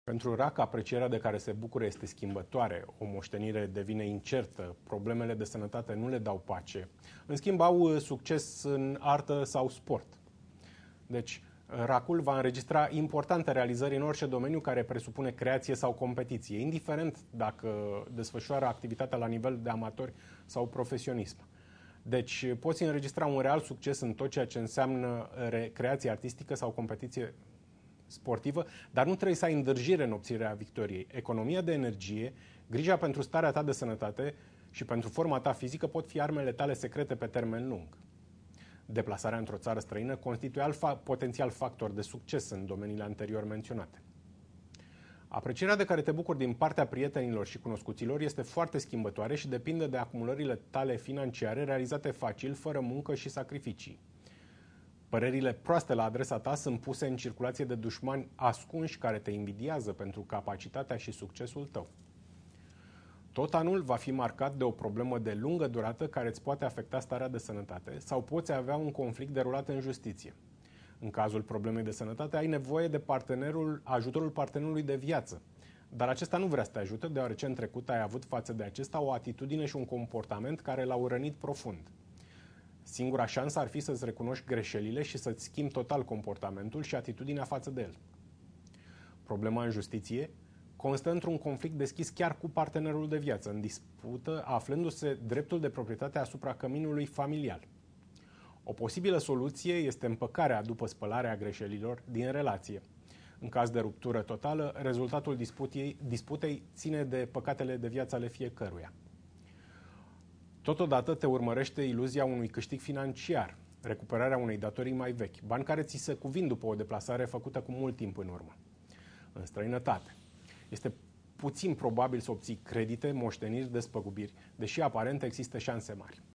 Pentru rac, aprecierea de care se bucură este schimbătoare, o moștenire devine incertă, problemele de sănătate nu le dau pace. În schimb, au succes în artă sau sport. Deci, racul va înregistra importante realizări în orice domeniu care presupune creație sau competiție, indiferent dacă desfășoară activitatea la nivel de amatori sau profesionism. Deci, poți înregistra un real succes în tot ceea ce înseamnă creație artistică sau competiție sportivă, dar nu trebuie să ai îndârjire în obținerea victoriei. Economia de energie, grija pentru starea ta de sănătate și pentru forma ta fizică pot fi armele tale secrete pe termen lung. Deplasarea într-o țară străină constituie alt potențial factor de succes în domeniile anterior menționate. Aprecierea de care te bucuri din partea prietenilor și cunoscuților este foarte schimbătoare și depinde de acumulările tale financiare realizate facil, fără muncă și sacrificii. Părerile proaste la adresa ta sunt puse în circulație de dușmani ascunși care te invidiază pentru capacitatea și succesul tău. Tot anul va fi marcat de o problemă de lungă durată care îți poate afecta starea de sănătate sau poți avea un conflict derulat în justiție. În cazul problemei de sănătate ai nevoie de ajutorul partenerului de viață, dar acesta nu vrea să te ajute deoarece în trecut ai avut față de acesta o atitudine și un comportament care l-au rănit profund. Singura șansă ar fi să-ți recunoști greșelile și să-ți schimbi total comportamentul și atitudinea față de el. Problema în justiție constă într-un conflict deschis chiar cu partenerul de viață, în dispută, aflându-se dreptul de proprietate asupra căminului familial. O posibilă soluție este împăcarea după spălarea greșelilor din relație. În caz de ruptură totală, rezultatul disputei ține de păcatele de viață ale fiecăruia. Totodată te urmărește iluzia unui câștig financiar, recuperarea unei datorii mai vechi, bani care ți se cuvin după o deplasare făcută cu mult timp în urmă. În străinătate, este puțin probabil să obții credite, moșteniri, despăgubiri, deși aparent există șanse mari.